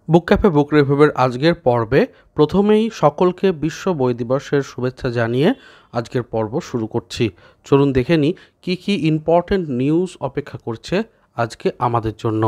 বুক cafe বুক রিভিউয়ের আজকের পর্বে প্রথমেই সকলকে বিশ্ব বই দিবসের শুভেচ্ছা জানিয়ে আজকের পর্ব শুরু করছি। চলুন দেখে নিই কী ইম্পর্ট্যান্ট নিউজ অপেক্ষা করছে আজকে আমাদের জন্য।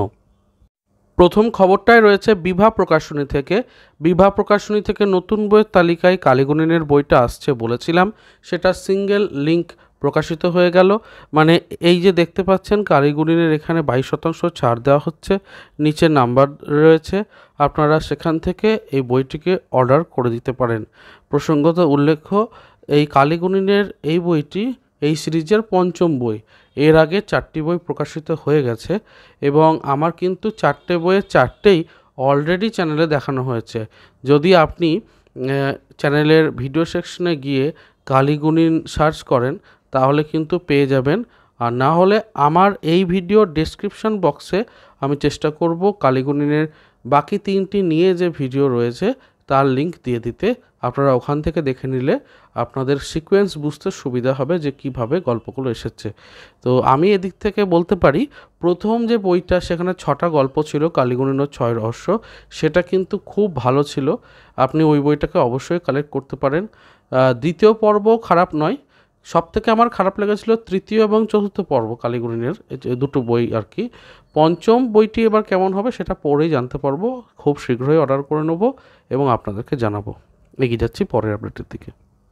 প্রথম খবরটাই রয়েছে বিভা প্রকাশনী থেকে। বিভা প্রকাশনী থেকে নতুন বইয়ের তালিকায় কালীগুণিনের বইটা আসছে বলেছিলাম, সেটা সিঙ্গেল লিঙ্ক প্রকাশিত হয়ে গেল। মানে এই যে দেখতে পাচ্ছেন কালীগুণিনের এখানে 22% ছাড় দেওয়া হচ্ছে, নিচে নাম্বার রয়েছে, আপনারা সেখান থেকে এই বইটিকে অর্ডার করে দিতে পারেন। প্রসঙ্গত উল্লেখ্য, এই কালীগুণিনের এই বইটি এই সিরিজের পঞ্চম বই। এর আগে 4টি বই প্রকাশিত হয়ে গেছে এবং আমার কিন্তু 4টে বইয়ের 4টেই অলরেডি চ্যানেলে দেখানো হয়েছে। যদি আপনি চ্যানেলের ভিডিও সেকশনে গিয়ে কালীগুণিন সার্চ করেন তাহলে কিন্তু পেয়ে যাবেন, আর না হলে আমার এই ভিডিও ডেসক্রিপশন বক্সে আমি চেষ্টা করব কালীগুণিনের বাকি 3টি নিয়ে যে ভিডিও রয়েছে তার লিঙ্ক দিয়ে দিতে। আপনারা ওখান থেকে দেখে নিলে আপনাদের সিকোয়েন্স বুঝতে সুবিধা হবে যে কিভাবে গল্পগুলো এসেছে। তো আমি এদিক থেকে বলতে পারি, প্রথম যে বইটা সেখানে 6টা গল্প ছিল, কালীগুণিনের 6 রহস্য, সেটা কিন্তু খুব ভালো ছিল। আপনি ওই বইটাকে অবশ্যই কালেক্ট করতে পারেন। দ্বিতীয় পর্ব খারাপ নয়, সবথেকে আমার খারাপ লেগেছিল তৃতীয় এবং চতুর্থ পর্ব কালীগুণিনের, দুটো বই আর কি। পঞ্চম বইটি এবার কেমন হবে সেটা পরেই জানতে পারবো। খুব শীঘ্রই অর্ডার করে নেব এবং আপনাদেরকে জানাবো। এগিয়ে যাচ্ছি পরের আপডেটের দিকে।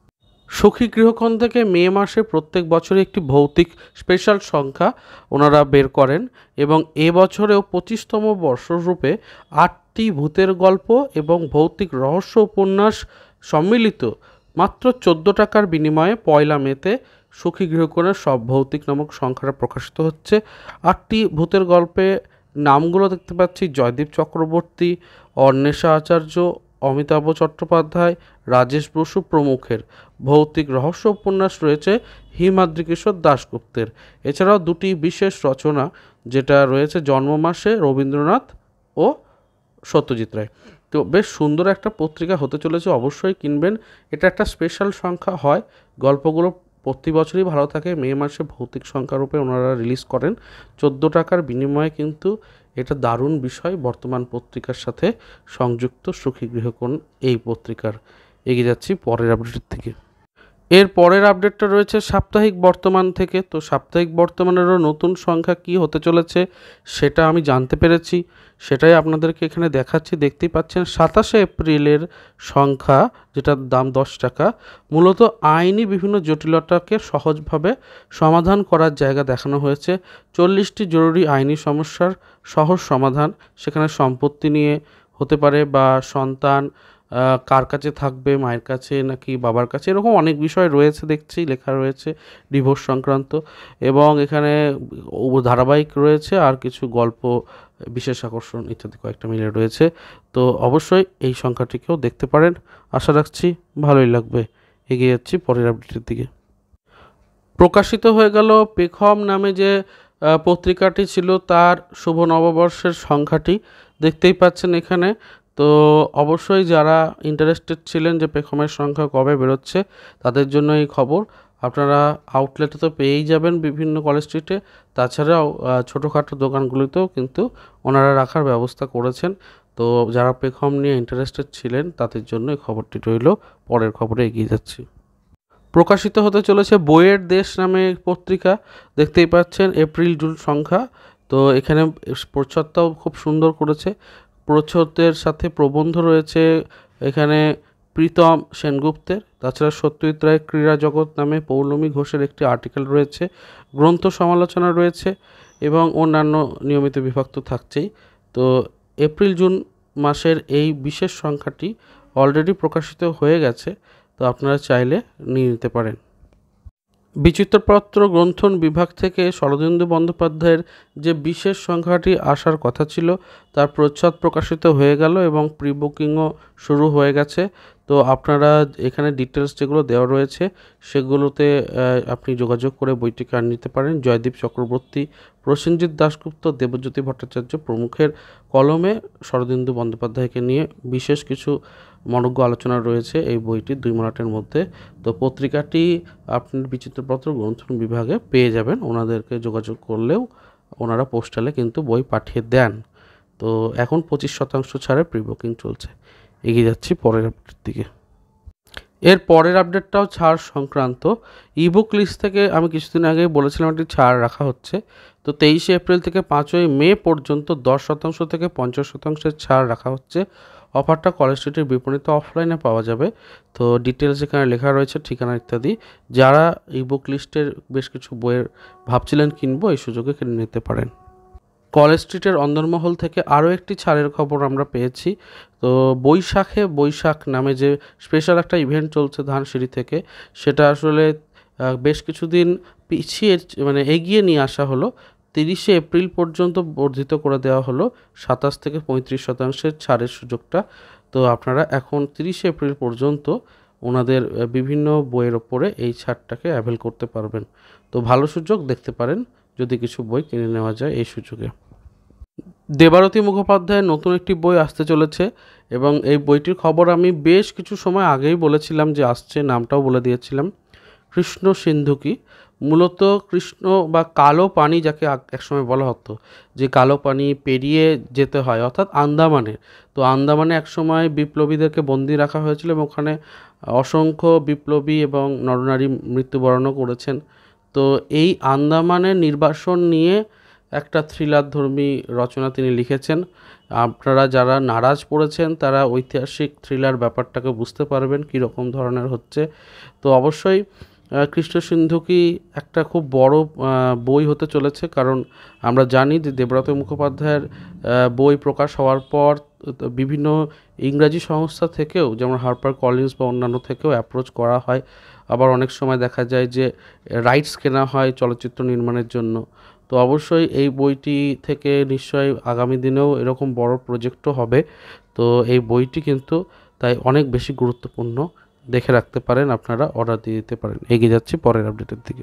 সখী গৃহকোণ থেকে মে মাসে প্রত্যেক বছরে একটি ভৌতিক স্পেশাল সংখ্যা ওনারা বের করেন এবং এবছরেও 25তম বর্ষরূপে 8টি ভূতের গল্প এবং ভৌতিক রহস্য উপন্যাস সম্মিলিত মাত্র 14 টাকার বিনিময়ে 1 মেতে সখী গৃহকোণের সব ভৌতিক নামক সংখ্যাটা প্রকাশিত হচ্ছে। 8টি ভূতের গল্পে নামগুলো দেখতে পাচ্ছি: জয়দীপ চক্রবর্তী, অন্বেষা আচার্য, অমিতাভ চট্টোপাধ্যায়, রাজেশ বসু প্রমুখের। ভৌতিক রহস্য উপন্যাস রয়েছে হিমাদ্রিকিশোর দাশগুপ্তের। এছাড়াও 2টি বিশেষ রচনা যেটা রয়েছে জন্ম মাসে রবীন্দ্রনাথ ও সত্যজিৎ রায়। তো বেশ সুন্দর একটা পত্রিকা হতে চলেছে, অবশ্যই কিনবেন। এটা একটা স্পেশাল সংখ্যা হয়, গল্পগুলো প্রতি বছরই ভালো থাকে। মে মাসে ভৌতিক সংখ্যা রূপে ওনারা রিলিজ করেন 14 টাকার বিনিময়ে, কিন্তু এটা দারুণ বিষয় বর্তমান পত্রিকার সাথে সংযুক্ত সখী গৃহকোণ এই পত্রিকার। এগিয়ে যাচ্ছি পরের আপডেটের থেকে। এর পরের আপডেটটা রয়েছে সাপ্তাহিক বর্তমান থেকে। তো সাপ্তাহিক বর্তমানেরও নতুন সংখ্যা কি হতে চলেছে সেটা আমি জানতে পেরেছি, সেটাই আপনাদেরকে এখানে দেখাচ্ছি। দেখতেই পাচ্ছেন 27শে এপ্রিলের সংখ্যা, যেটার দাম 10 টাকা, মূলত আইনি বিভিন্ন জটিলতাকে সহজভাবে সমাধান করার জায়গা দেখানো হয়েছে। 40টি জরুরি আইনি সমস্যার সহজ সমাধান, সেখানে সম্পত্তি নিয়ে হতে পারে বা সন্তান কার কাছে থাকবে, মায়ের কাছে নাকি বাবার কাছে, এরকম অনেক বিষয় রয়েছে দেখছি লেখা রয়েছে ডিভোর্স সংক্রান্ত। এবং এখানে ধারাবাহিক রয়েছে আর কিছু গল্প, বিশেষ আকর্ষণ ইত্যাদি কয়েকটা মিলে রয়েছে। তো অবশ্যই এই সংখ্যাটিকেও দেখতে পারেন, আশা রাখছি ভালোই লাগবে। এগিয়ে যাচ্ছি পরের আপডেটের দিকে। প্রকাশিত হয়ে গেল পেখম নামে যে পত্রিকাটি ছিল তার শুভ নববর্ষের সংখ্যাটি, দেখতেই পাচ্ছেন এখানে। তো অবশ্যই যারা ইন্টারেস্টেড ছিলেন যে পেখমের সংখ্যা কবে বেরোচ্ছে তাদের জন্য এই খবর। আপনারা আউটলেটে তো পেয়েই যাবেন বিভিন্ন কলেজ স্ট্রিটে, তাছাড়াও ছোটোখাটো দোকানগুলিতেও কিন্তু ওনারা রাখার ব্যবস্থা করেছেন। তো যারা পেখম নিয়ে ইন্টারেস্টেড ছিলেন তাদের জন্য এই খবরটি রইল। পরের খবরে এগিয়ে যাচ্ছি। প্রকাশিত হতে চলেছে বইয়ের দেশ নামে পত্রিকা, দেখতেই পাচ্ছেন এপ্রিল জুন সংখ্যা। তো এখানে প্রচ্ছদটাও খুব সুন্দর করেছে, প্রচ্ছদের সাথে প্রবন্ধ রয়েছে এখানে প্রীতম সেনগুপ্তের, তাছাড়া সত্যজিৎ রায় ক্রীড়া জগৎ নামে পৌলমী ঘোষের একটি আর্টিকেল রয়েছে, গ্রন্থ সমালোচনা রয়েছে এবং অন্যান্য নিয়মিত বিভাগ তো থাকছেই। তো এপ্রিল জুন মাসের এই বিশেষ সংখ্যাটি অলরেডি প্রকাশিত হয়ে গেছে, তো আপনারা চাইলে নিয়ে নিতে পারেন। বিচিত্রপত্র গ্রন্থন বিভাগ থেকে শরদিন্দু বন্দ্যোপাধ্যায়ের যে বিশেষ সংখ্যাটি আসার কথা ছিল তার প্রচ্ছদ প্রকাশিত হয়ে গেল এবং প্রি বুকিংও শুরু হয়ে গেছে। তো আপনারা এখানে ডিটেলস যেগুলো দেওয়া রয়েছে সেগুলোতে আপনি যোগাযোগ করে বইটিকে আনিয়ে নিতে পারেন। জয়দীপ চক্রবর্তী, প্রসেনজিৎ দাশগুপ্ত, দেবজ্যোতি ভট্টাচার্য প্রমুখের কলমে শরদিন্দু বন্দ্যোপাধ্যায়কে নিয়ে বিশেষ কিছু মনোজ্ঞ আলোচনা রয়েছে এই বইটির 2 মিনিটের মধ্যে। তো পত্রিকাটি আপনি বিচিত্রপত্র গ্রন্থন বিভাগে পেয়ে যাবেন, ওনাদেরকে যোগাযোগ করলেও ওনারা পোস্টালে কিন্তু বই পাঠিয়ে দেন। তো এখন 25% ছাড়ে প্রি বুকিং চলছে। এগিয়ে যাচ্ছি পরের আপডেটের দিকে। এর পরের আপডেটটাও ছাড় সংক্রান্ত। ইবুক লিস্ট থেকে আমি কিছুদিন আগেই বলেছিলাম একটি ছাড় রাখা হচ্ছে। তো 23শে এপ্রিল থেকে 5ই মে পর্যন্ত 10% থেকে 50% ছাড় রাখা হচ্ছে। অফারটা কলেজ স্ট্রিটের বিপণিতে অফলাইনে পাওয়া যাবে। তো ডিটেলস এখানে লেখা রয়েছে, ঠিকানা ইত্যাদি। যারা ইবুক লিস্টের বেশ কিছু বইয়ের ভাবছিলেন কিনবো, এই সুযোগে কিনে নিতে পারেন। কলেজ স্ট্রিটের অন্দরমহল থেকে আরও একটি ছাড়ের খবর আমরা পেয়েছি। তো বৈশাখ নামে যে স্পেশাল একটা ইভেন্ট চলছে ধানসিঁড়ি থেকে, সেটা আসলে বেশ কিছুদিন পিছিয়ে মানে এগিয়ে নিয়ে আসা হলো। 30শে এপ্রিল পর্যন্ত বর্ধিত করে দেওয়া হলো 27 থেকে 35% ছাড়ের সুযোগটা। তো আপনারা এখন 30শে এপ্রিল পর্যন্ত ওনাদের বিভিন্ন বইয়ের ওপরে এই ছাড়টাকে অ্যাভেল করতে পারবেন। তো ভালো সুযোগ, দেখতে পারেন যদি কিছু বই কিনে নেওয়া যায় এই সুযোগে। দেবারতী মুখোপাধ্যায়ের নতুন একটি বই আসতে চলেছে এবং এই বইটির খবর আমি বেশ কিছু সময় আগেই বলেছিলাম যে আসছে, নামটাও বলে দিয়েছিলাম। কৃষ্ণ সিন্ধুকী। মূলত কৃষ্ণ বা কালো পানি যাকে একসময় বলা হতো, যে কালো পানি পেরিয়ে যেতে হয় অর্থাৎ আন্দামানে। তো আন্দামানে একসময় বিপ্লবীদেরকে বন্দি রাখা হয়েছিল এবং ওখানে অসংখ্য বিপ্লবী এবং নরনারী মৃত্যুবরণও করেছেন। তো এই আন্দামানের নির্বাসন নিয়ে একটা থ্রিলারধর্মী রচনা তিনি লিখেছেন। আপনারা যারা নারাজ পড়েছেন তারা ঐতিহাসিক থ্রিলার ব্যাপারটাকে বুঝতে পারবেন কী রকম ধরনের হচ্ছে। তো অবশ্যই কৃষ্ণ সিন্ধুকী একটা খুব বড় বই হতে চলেছে, কারণ আমরা জানি যে দেবব্রত মুখোপাধ্যায়ের বই প্রকাশ হওয়ার পর বিভিন্ন ইংরাজি সংস্থা থেকেও, যেমন হার্পার কলিন্স বা অন্যান্য থেকেও অ্যাপ্রোচ করা হয়। আবার অনেক সময় দেখা যায় যে রাইটস কেনা হয় চলচ্চিত্র নির্মাণের জন্য। তো অবশ্যই এই বইটি থেকে নিশ্চয়ই আগামী দিনেও এরকম বড় প্রজেক্টও হবে। তো এই বইটি কিন্তু তাই অনেক বেশি গুরুত্বপূর্ণ, দেখে রাখতে পারেন, আপনারা অর্ডার দিয়ে দিতে পারেন। এগিয়ে যাচ্ছি পরের আপডেটের দিকে।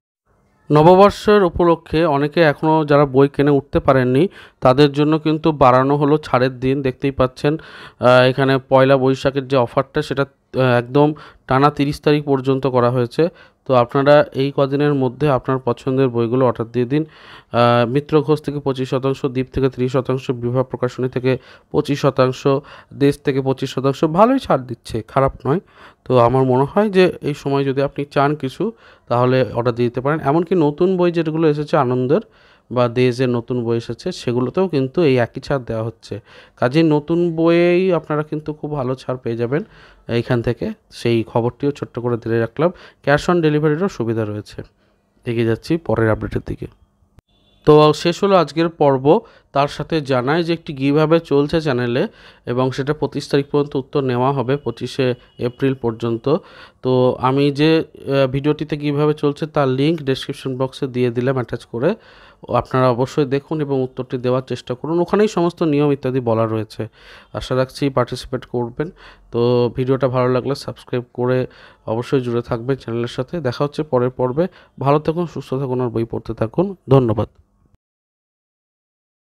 নববর্ষের উপলক্ষে অনেকে এখনও যারা বই কিনে উঠতে পারেননি তাদের জন্য কিন্তু বাড়ানো হলো ছাড়ের দিন। দেখতেই পাচ্ছেন এখানে পয়লা বৈশাখের যে অফারটা সেটা একদম টানা 30 তারিখ পর্যন্ত করা হয়েছে। তো আপনারা এই কদিনের মধ্যে আপনার পছন্দের বইগুলো অর্ডার দিয়ে দিন। মিত্র ঘোষ থেকে 25%, দ্বীপ থেকে 30%, বিভা প্রকাশনী থেকে 25%, দেশ থেকে 25%, ভালোই ছাড় দিচ্ছে, খারাপ নয়। তো আমার মনে হয় যে এই সময় যদি আপনি চান কিছু, তাহলে অর্ডার দিয়ে দিতে পারেন। এমনকি নতুন বই যেগুলো এসেছে আনন্দের বা দেশের নতুন বই এসেছে, সেগুলোতেও কিন্তু এই একই ছাড় দেওয়া হচ্ছে। কাজেই নতুন বইয়েই আপনারা কিন্তু খুব ভালো ছাড় পেয়ে যাবেন এইখান থেকে। সেই খবরটিও ছোট্ট করে দিয়ে রাখলাম। ক্যাশ অন ডেলিভারিরও সুবিধা রয়েছে। এগিয়ে যাচ্ছি পরের আপডেটের দিকে। তো শেষ হলো আজকের পর্ব। তার সাথে জানাই যে একটি গিভঅ্যাওয়ে চলছে চ্যানেলে এবং সেটা 25 তারিখ পর্যন্ত উত্তর নেওয়া হবে, 25শে এপ্রিল পর্যন্ত। তো আমি যে ভিডিওটিতে গিভঅ্যাওয়ে চলছে তার লিঙ্ক ডেসক্রিপশন বক্সে দিয়ে দিলাম অ্যাটাচ করে। আপনারা অবশ্যই দেখুন এবং উত্তরটি দেওয়ার চেষ্টা করুন, ওখানেই সমস্ত নিয়ম ইত্যাদি বলা রয়েছে। আশা রাখছি পার্টিসিপেট করবেন। তো ভিডিওটা ভালো লাগলে সাবস্ক্রাইব করে অবশ্যই জুড়ে থাকবেন চ্যানেলের সাথে। দেখা হচ্ছে পরের পর্বে। ভালো থাকুন, সুস্থ থাকুন আর বই পড়তে থাকুন। ধন্যবাদ।